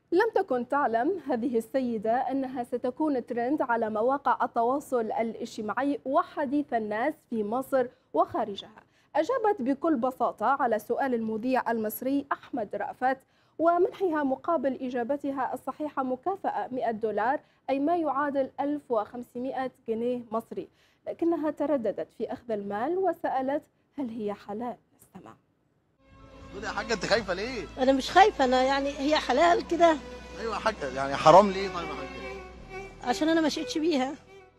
لم تكن تعلم هذه السيدة أنها ستكون ترند على مواقع التواصل الاجتماعي وحديث الناس في مصر وخارجها. أجابت بكل بساطة على سؤال المذيع المصري أحمد رأفت، ومنحها مقابل إجابتها الصحيحة مكافأة 100 دولار، أي ما يعادل 1500 جنيه مصري. لكنها ترددت في أخذ المال وسألت: هل هي حلال؟ نستمع. خدي يا حاجة، أنتِ خايفة ليه؟ أنا مش خايفة، أنا يعني هي حلال كده. أيوه يا حاجة، يعني حرام ليه طيب يا حاجة؟ عشان أنا ما مشيتش بيها.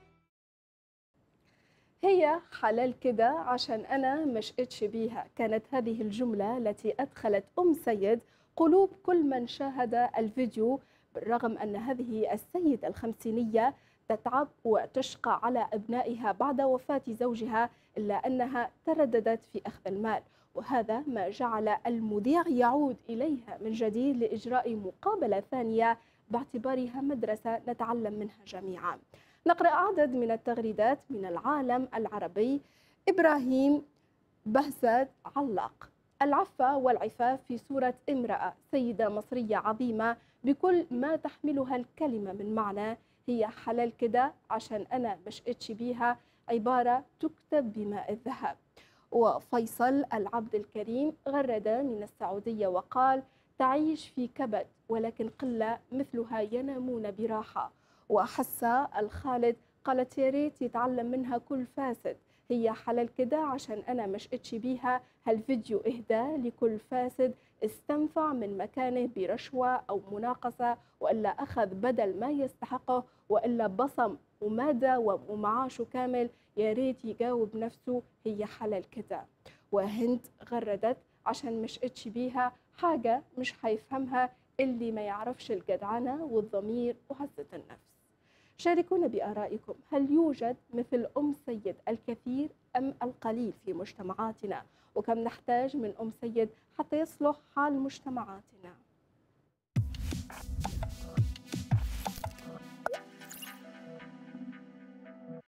هي حلال كده عشان أنا مشقتش بيها، كانت هذه الجملة التي أدخلت أم سيد قلوب كل من شاهد الفيديو، بالرغم أن هذه السيدة الخمسينية تتعب وتشقى على أبنائها بعد وفاة زوجها، إلا أنها ترددت في أخذ المال. وهذا ما جعل المذيع يعود إليها من جديد لإجراء مقابلة ثانية، باعتبارها مدرسة نتعلم منها جميعا. نقرأ عدد من التغريدات من العالم العربي. إبراهيم بهزاد علاق: العفة والعفاف في صورة امرأة سيدة مصرية عظيمة بكل ما تحملها الكلمة من معنى. هي حلال كده عشان أنا مشقتش بيها، عبارة تكتب بماء الذهب. وفيصل العبد الكريم غرد من السعودية وقال: تعيش في كبد ولكن قلة مثلها ينامون براحة. وحسا الخالد قالت: يا ريت يتعلم منها كل فاسد، هي حلال كده عشان أنا مشقتش بيها. هالفيديو إهداء لكل فاسد استنفع من مكانه برشوة أو مناقصة، وإلا أخذ بدل ما يستحقه، وإلا بصم ومادة ومعاشه كامل. يا ريت يجاوب نفسه: هي حلال كده. وهند غردت: عشان مشقتش بيها، حاجة مش هيفهمها اللي ما يعرفش الجدعنة والضمير وعزة النفس. شاركونا بآرائكم، هل يوجد مثل أم سيد الكثير أم القليل في مجتمعاتنا؟ وكم نحتاج من أم سيد حتى يصلح حال مجتمعاتنا؟